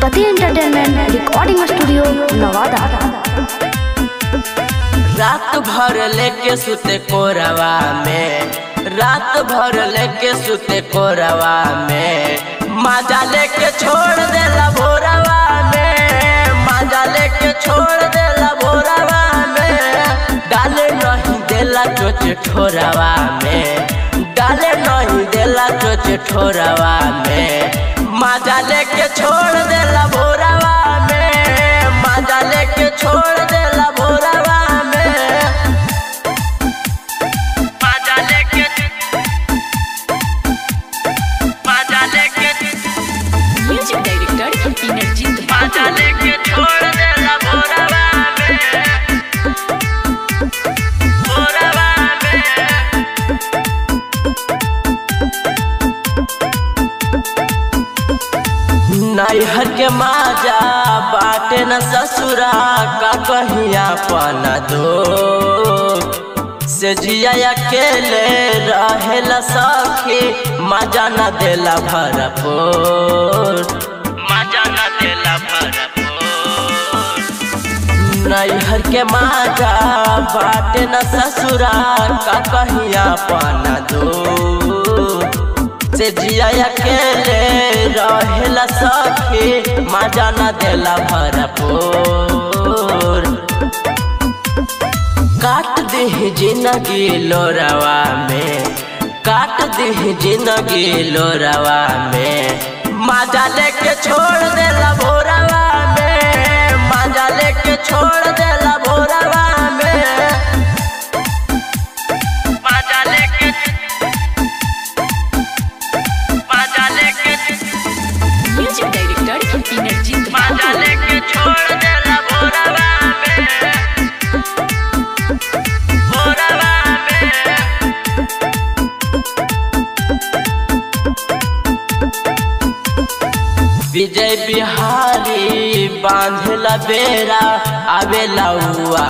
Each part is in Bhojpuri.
पति एंटरटेनमेंट रिकॉर्डिंग स्टूडियो नवादा। रात भर लेके सुते कोरवा में, रात भर लेके सुते कोरवा में, मजा लेके छोड़ देला भोरवा में, मजा लेके छोड़ देला भोरवा में, डाले नहीं देला चोच ठोरवा में, डाले नहीं देला चोच ठोरवा में, मजा लेके छोड़ देला भोरवा में, मजा लेके छोड़ देला भोरवा में, मजा लेके म्यूजिक डायरेक्टर एनर्जी मजा लेके छोड़ देला भोरवा में, भोरवा में। नैहर के माजा बाटे न ससुरा का कहिया पना दो से जिया अकेले रहेला सखी, मजा न देला भरपूर, मजा न देला भरपूर। नैहर के माजा बाटे न ससुरा का कहिया पना दो से जिया अकेले रहेला सखी, मजा न देला भरपूर। काट दे जिंदगी लोरवा में, काट दे जिंदगी लोरवा में, मजा लेके छोड़ देला भोरवा में, मजा लेके छोड़ देला भोरवा में, मजा लेके म्यूजिक डायरेक्टर एनर्जी मजा लेके छोड़ देला भोरवा में, भोरवा में। विजय बिहारी बांधला बेरा आवेला हुआ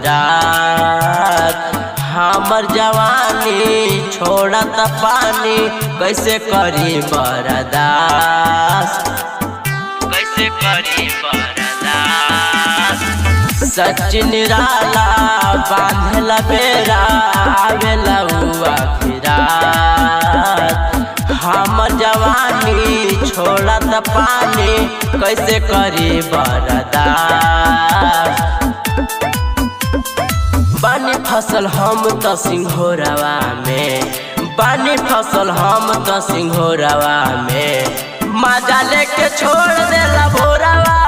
रात, हमर जवानी छोड़त पानी कैसे करी बर्दाश्त, कैसे करी बर्दाश्त। सचिन राला बांधला बेरा आवेला हुआ रात, हमर जवानी छोड़त पानी कैसे करी बर्दाश्त। बानी फसल हम तो सिंघोरवा में, बानी फसल हम तो सिंघोरवा में, मजा लेके छोड़ देला भोरवा